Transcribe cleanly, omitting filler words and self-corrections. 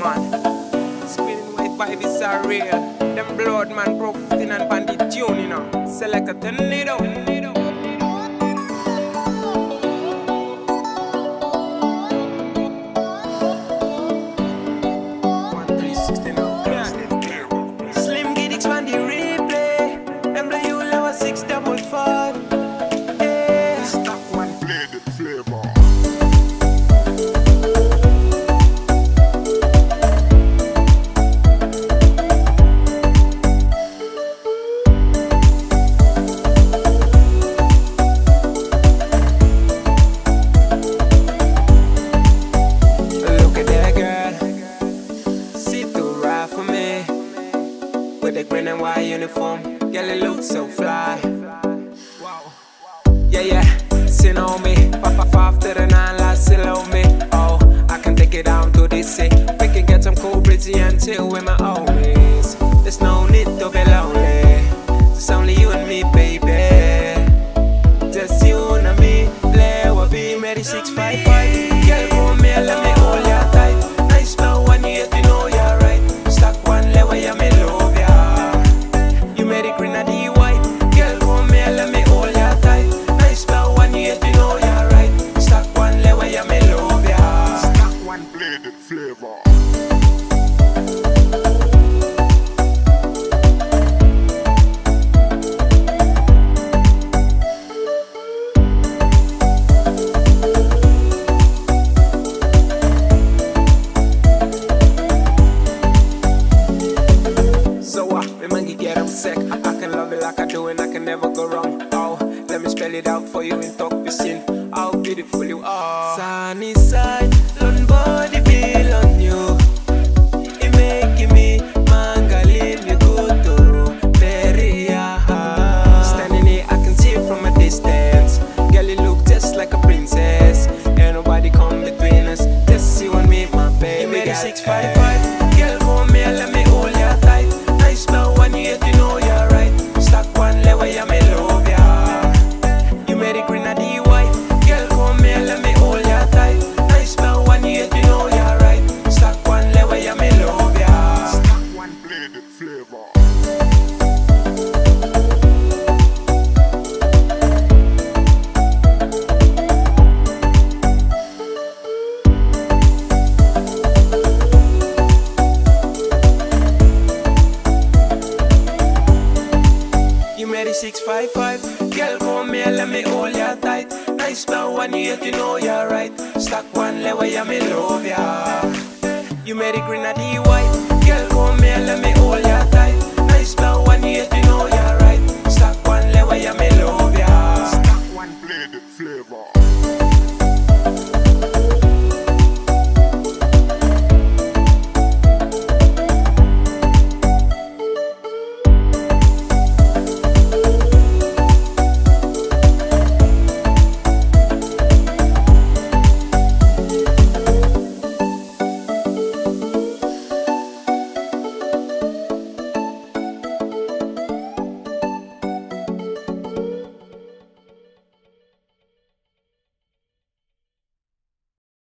man. Spinning white vibes are real. Them blood man profiting and pan the tune, you know. Select a tornado. 360 now. Slim Gidix on the replay. MW level 655. Yeah. Stock one play the flavor. With a green and white uniform, girl, it looks so fly. Wow. Yeah, yeah, sin on me. Papa after the 9 last still on me. Oh, I can take it down to the sea. We can get some cool pretty and chill with my homies. There's no need to be lonely. It's only you and me, baby. Just you and me. Play will be MERI 655. Girl, come here, let me hold you tight. Nice smell when you get to know you're right. Stack one level, yeah, me love. Flavor. So me man get I'm sick. I can love it like I do and I can never go wrong. Oh, let me spell it out for you in talk piscine. How beautiful you are. Sunny side, long body feel on you. It making me mangalim you good to MERI. Standing here, I can see it from a distance. Girl, you look just like a princess. Ain't nobody come between us. Just you and me, my baby. MERI 655. Girl, come here, let me hold you tight. Nice smell when you get to know you're right. Stack one level, yeah, me love ya. You MERI green and the white. Girl, come here, let me hold ya tight. Nice smell when you get to know you're right. Stack one level, yeah, me love ya. Stock one play the flavor. MERI 655. Girl, come here, let me hold ya tight. Nice smell when you get to know you're right. Stack one level, yeah, me love ya. You MERI green and the white. Girl, come here, let me hold ya tight. Nice smell when you get to know you're right. Stack one level, yeah, me love ya. Stock one play the flavor.